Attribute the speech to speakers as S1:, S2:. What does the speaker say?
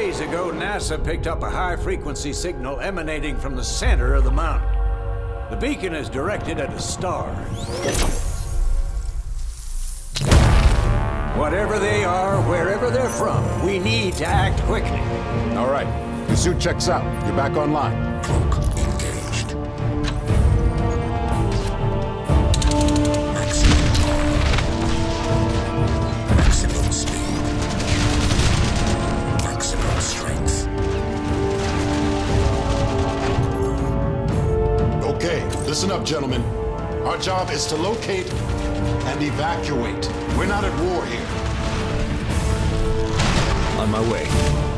S1: days ago, NASA picked up a high-frequency signal emanating from the center of the mountain. The beacon is directed at a star. Whatever they are, wherever they're from, we need to act quickly.
S2: All right. Your suit checks out. You're back online.
S3: Cloak engaged. Maximum speed. Maximum strength.
S2: Okay, listen up, gentlemen. Our job is to locate and evacuate. We're not at war here.
S1: On my way.